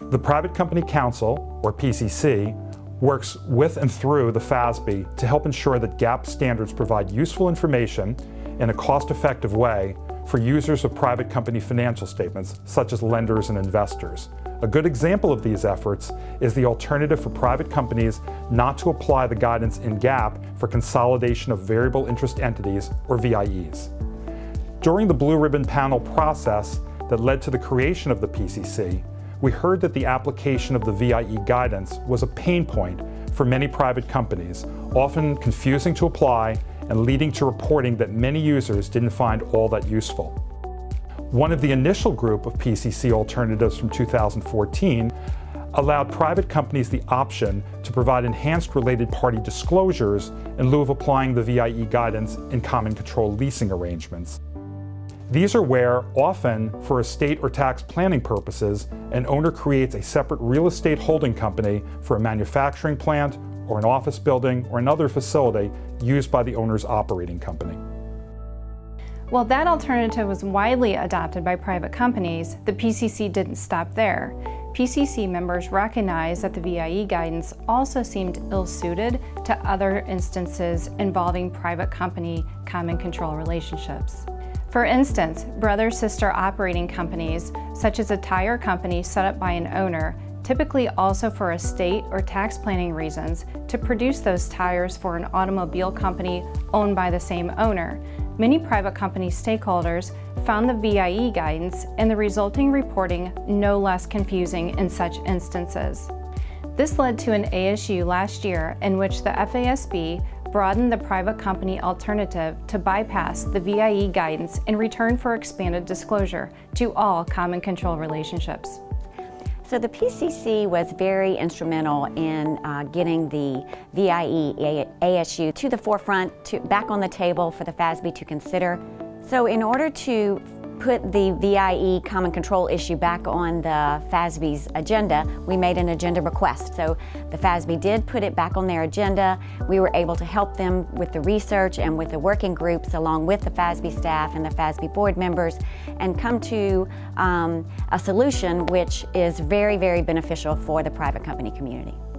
The Private Company Council, or PCC, works with and through the FASB to help ensure that GAAP standards provide useful information in a cost-effective way for users of private company financial statements, such as lenders and investors. A good example of these efforts is the alternative for private companies not to apply the guidance in GAAP for consolidation of variable interest entities, or VIEs. During the Blue Ribbon Panel process that led to the creation of the PCC, we heard that the application of the VIE guidance was a pain point for many private companies, often confusing to apply and leading to reporting that many users didn't find all that useful. One of the initial group of PCC alternatives from 2014 allowed private companies the option to provide enhanced related party disclosures in lieu of applying the VIE guidance in common control leasing arrangements. These are where, often for estate or tax planning purposes, an owner creates a separate real estate holding company for a manufacturing plant or an office building or another facility used by the owner's operating company. While that alternative was widely adopted by private companies, the PCC didn't stop there. PCC members recognized that the VIE guidance also seemed ill-suited to other instances involving private company common control relationships. For instance, brother-sister operating companies, such as a tire company set up by an owner, typically also for estate or tax planning reasons, to produce those tires for an automobile company owned by the same owner. Many private company stakeholders found the VIE guidance and the resulting reporting no less confusing in such instances. This led to an ASU last year in which the FASB broadened the private company alternative to bypass the VIE guidance in return for expanded disclosure to all common control relationships. So the PCC was very instrumental in getting the VIE ASU to the forefront, back on the table for the FASB to consider. So in order to put the VIE common control issue back on the FASB's agenda, we made an agenda request. So the FASB did put it back on their agenda. We were able to help them with the research and with the working groups along with the FASB staff and the FASB board members and come to a solution which is very, very beneficial for the private company community.